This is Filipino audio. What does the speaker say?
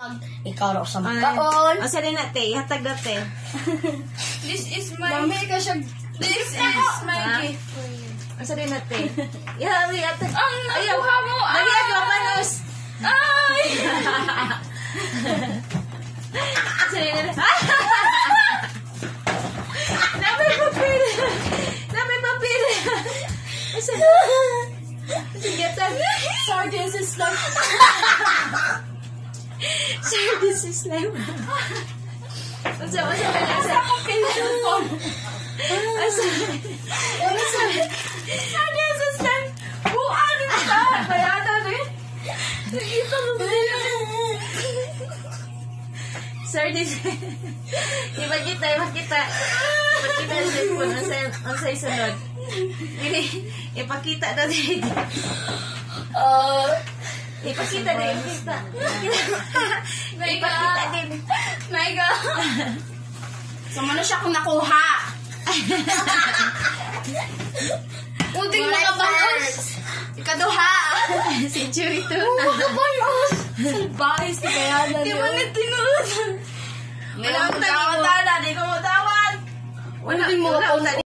Ikaw raw sa makaon. O sa rin natin, hatag natin. This is my... Mami ka siya. This is my gift for you. O sa rin natin. Yawi, hatag. Ang nakuha mo. Lagi ako manos. Ay! Sa rin natin. Napay papel. Napay papel. Sige, tag. Sorry, this is like... Sir, this is like... Asa ka na? Asa ako pension ko? Asa? Sorry, this is like... Ano ka? Bayada rin. Nakita mo ba nila? Sir, this... Ipakita. Ipakita ang cellphone. Ang sa'y sunod. Ipakita na din. Ipakita din. Ipakita din. My God. So, ano siya kung nakuha? Unting mga bangos. Ikaduha. Century 2. Mga bangos. Salbahe si Kayana. Di mo na tinuod. Wala mo tawad. Di ko mo tawad. Wala mo tawad.